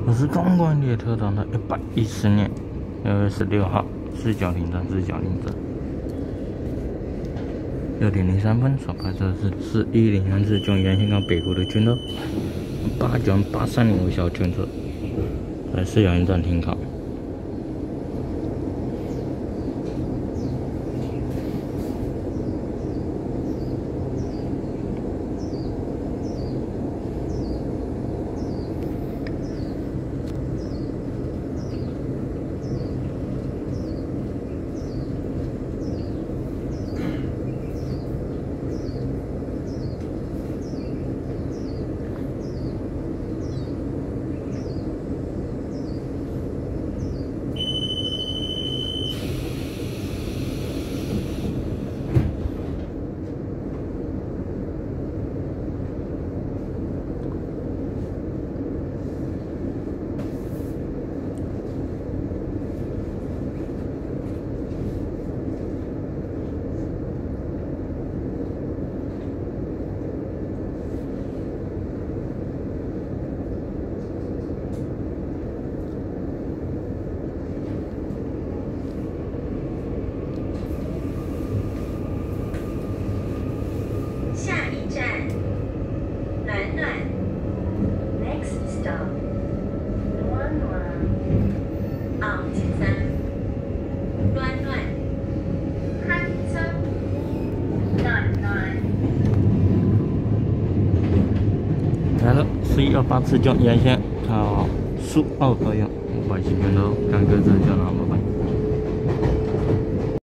我是中国列车长的110年6月16号，四角停站。6点03分所拍摄的是410次从沿线到北湖的军车，8983为小军车，在四角营站停靠。 Next stop, 暖暖。93，暖暖。汉城，暖暖。 来了，1128次从沿线靠苏澳高阳，外形边头，赶个子叫哪么办？